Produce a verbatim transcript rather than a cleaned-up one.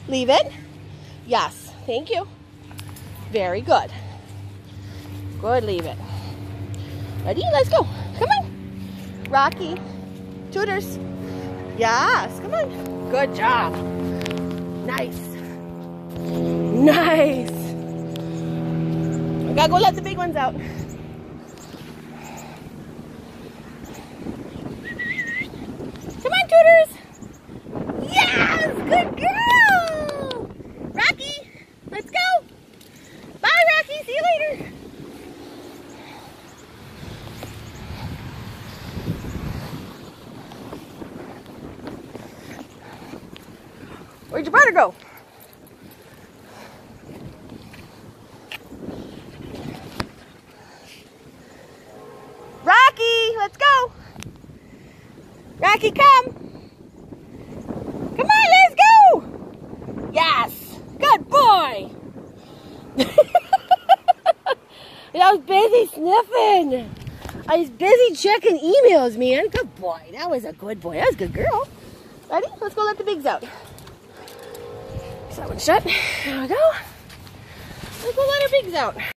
Leave it. Yes. Thank you. Very good. Good, leave it. Ready? Let's go. Come on. Rocky. Tutors. Yes. Come on. Good job. Nice. Nice. I gotta go let the big ones out. Come on, Tutors. Yes. Good girl. Rocky. Let's go. Bye, Rocky. See you later. Where'd your brother go? Rocky, let's go. Rocky, come. Come on, let's go. Yes, good boy. I was busy sniffing. I was busy checking emails, man. Good boy. That was a good boy. That was a good girl. Ready? Let's go let the bigs out. Is that one shut? There we go. Let's go let our bigs out.